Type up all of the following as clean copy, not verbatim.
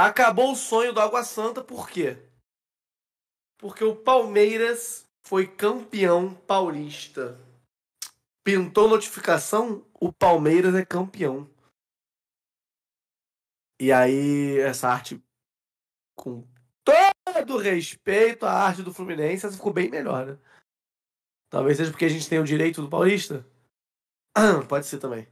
Acabou o sonho do Água Santa, por quê? Porque o Palmeiras foi campeão paulista. Pintou notificação, o Palmeiras é campeão. E aí, essa arte, com todo respeito à arte do Fluminense, essa ficou bem melhor, né? Talvez seja porque a gente tem o direito do paulista. Pode ser também.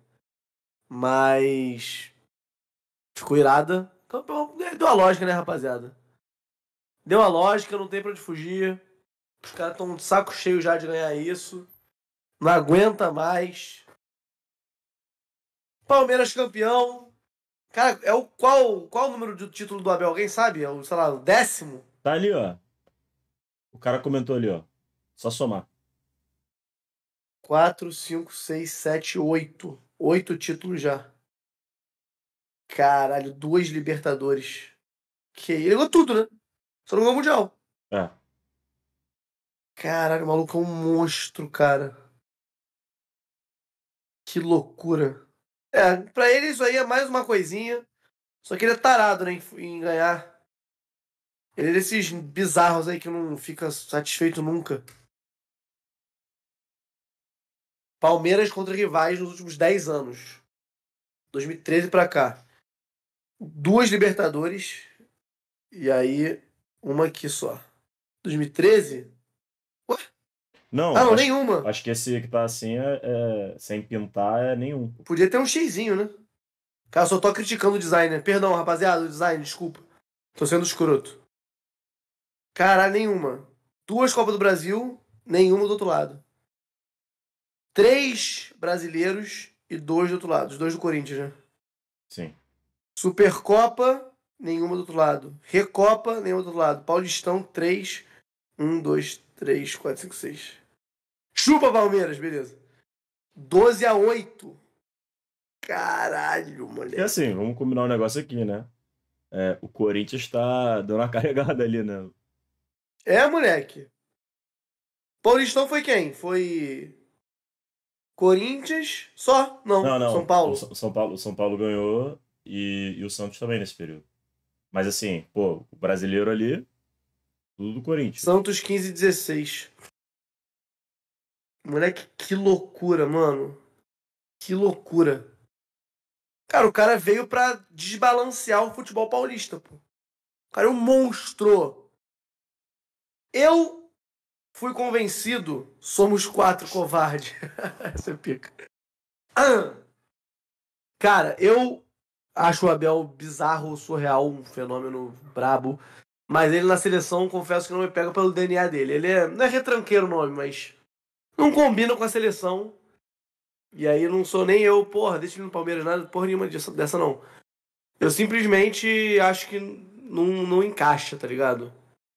Mas ficou irada. Campeão, deu a lógica, né, rapaziada? Deu a lógica, não tem pra onde fugir. Os caras estão de saco cheio já de ganhar isso. Não aguenta mais. Palmeiras campeão. Cara, é qual o número do título do Abel? Alguém sabe? É o, sei lá, o 10º? Tá ali, ó. O cara comentou ali, ó. Só somar. 4, 5, 6, 7, 8. 8 títulos já. Caralho, 2 Libertadores. Que ele ganhou tudo, né? Só não ganhou o Mundial. É. Caralho, o maluco é um monstro, cara. Que loucura. É, pra ele isso aí é mais uma coisinha. Só que ele é tarado, né, em ganhar. Ele é desses bizarros aí que não fica satisfeito nunca. Palmeiras contra rivais nos últimos 10 anos. 2013 pra cá. 2 Libertadores. E aí, uma aqui só. 2013? Ué? Ah, Não, não, acho, nenhuma. acho que esse que tá assim sem pintar é nenhum. Podia ter um xizinho, né? Cara, eu só tô criticando o designer. Perdão, rapaziada, o design, desculpa. Tô sendo escroto. Caralho, nenhuma. 2 Copas do Brasil, nenhuma do outro lado. 3 brasileiros e 2 do outro lado. Os 2 do Corinthians, né? Sim. Supercopa, nenhuma do outro lado. Recopa, nenhuma do outro lado. Paulistão, 3. 1, 2, 3, 4, 5, 6. Chupa, Palmeiras, beleza. 12-8. Caralho, E moleque. assim, vamos combinar um negócio aqui, né? O Corinthians tá dando uma carregada ali, né? É, moleque. Paulistão foi quem? Foi Corinthians só? Não, Não, São não. O Paulo. São Paulo ganhou e o Santos também nesse período. Mas assim, pô, o brasileiro ali, tudo do Corinthians. Santos 15-16. Moleque, que loucura, mano. Que loucura. Cara, o cara veio pra desbalancear o futebol paulista, pô. O cara é um monstro. Eu fui convencido, somos 4 covardes. Essa é pica. Cara, eu acho o Abel bizarro, surreal, um fenômeno brabo. Mas ele na seleção, confesso que não me pega pelo DNA dele. Ele não é retranqueiro o nome, mas não combina com a seleção. E aí não sou nem eu, porra, deixa ele no Palmeiras, nada, porra nenhuma dessa não. Eu simplesmente acho que não encaixa, tá ligado?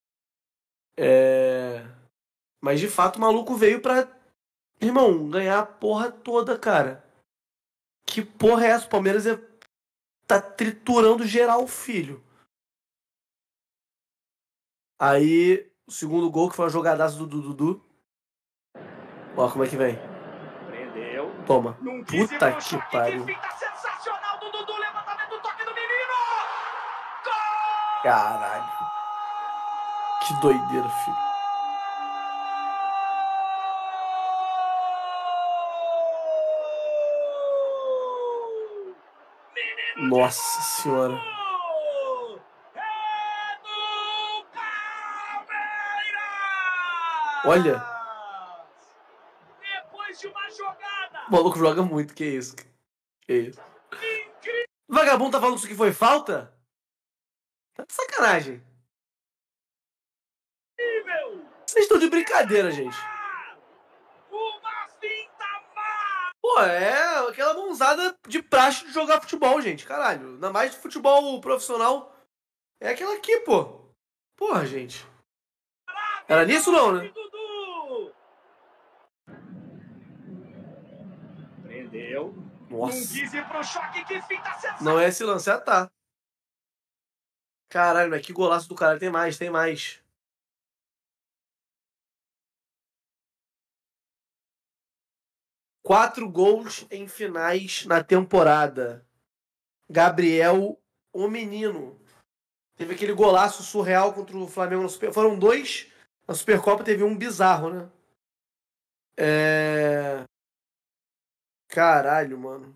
Mas de fato o maluco veio pra, irmão, ganhar a porra toda, cara. Que porra é essa? O Palmeiras tá triturando geral, filho. Aí, o segundo gol, que foi uma jogadaça do Dudu. Ó, como é que vem. Prendeu. Toma. Num Puta que pariu. Que finta sensacional do Dudu, levantamento, toque do menino. Caralho. Que doideira, filho. Nossa senhora. É do Palmeiras! Olha. Depois de uma jogada O maluco joga muito, que isso. Que isso. incrível, O vagabundo tá falando que isso aqui foi falta? Tá de sacanagem. Vocês estão de brincadeira, gente. uma finta má. Pô, é aquela mãozada de praxe de jogar futebol, gente. Caralho. Ainda mais de futebol profissional. É aquela aqui, pô. Porra, gente. Era nisso não, né? Dudu. Prendeu. Nossa. Não quis ir pro choque, que finta sensacional. Não é esse lance, tá. Caralho, mas que golaço do cara. Tem mais, tem mais. Quatro gols em finais na temporada. Gabriel, o menino. Teve aquele golaço surreal contra o Flamengo na Super... Foram 2. Na Supercopa teve um bizarro, né? Caralho, mano.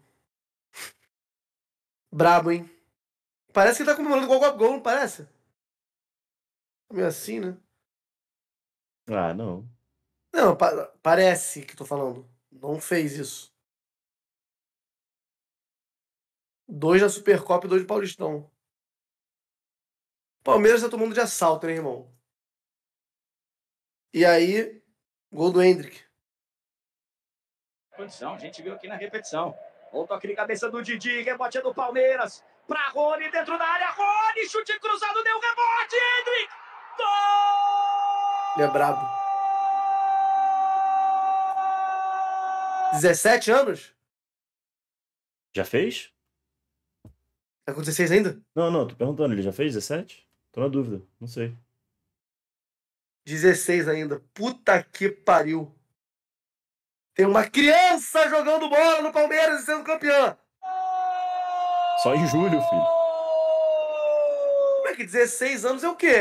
Brabo, hein? Parece que ele tá comemorando gol a gol, não parece? Meio assim, né? Ah, não. Não, parece que tô falando. Não fez isso. 2 na Supercopa e 2 no Paulistão. Palmeiras tá tomando de assalto, né, irmão? E aí, gol do Hendrick. Condição, a gente viu aqui na repetição. O toque de cabeça do Didi, rebote é do Palmeiras. Pra Rony, dentro da área. Rony, chute cruzado, deu rebote. Hendrick! Gol! Ele é brabo. 17 anos? Já fez? Tá com 16 ainda? Não, tô perguntando, ele já fez 17? Tô na dúvida, não sei. 16 ainda. Puta que pariu. Tem uma criança jogando bola no Palmeiras e sendo campeã. Só em julho, filho. Como é que 16 anos é o quê?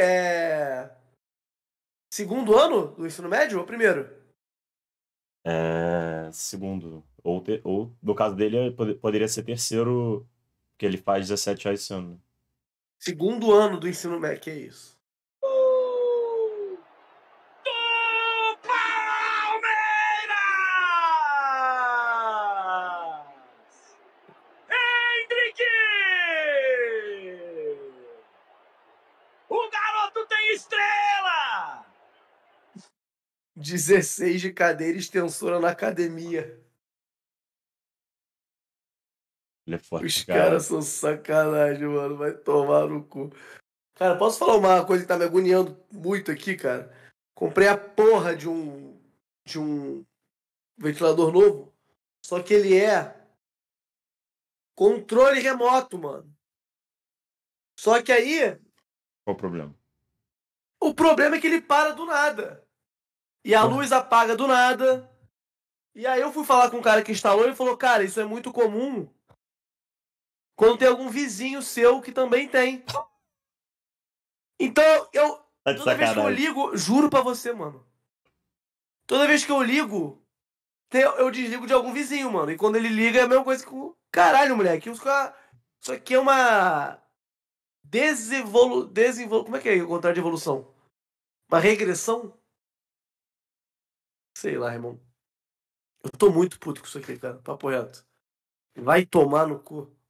Segundo ano do ensino médio ou primeiro? Segundo. Ou no caso dele, poderia ser terceiro, porque ele faz 17 já esse ano. Segundo ano do ensino médio, que é isso? Do Palmeiras! Hendrick! O garoto tem estrela! 16 de cadeira extensora na academia. Ele é forte Os pra caralho. caras são sacanagem, mano. Vai tomar no cu. Cara, posso falar uma coisa que tá me agoniando muito aqui, cara? Comprei a porra de um ventilador novo, só que ele é controle remoto, mano. Só que aí, Qual o problema? o problema é que ele para do nada. E a luz apaga do nada. E aí eu fui falar com um cara que instalou e ele falou, cara, isso é muito comum quando tem algum vizinho seu que também tem. Então, Tá de toda vez que eu sacanagem. ligo, juro pra você, mano. Toda vez que eu ligo, eu desligo de algum vizinho, mano. E quando ele liga é a mesma coisa que o. Caralho, moleque. Isso aqui é uma. Como é que é o contrário de evolução? Uma regressão? Sei lá, irmão. Eu tô muito puto com isso aqui, cara. Papo reto. Vai tomar no cu.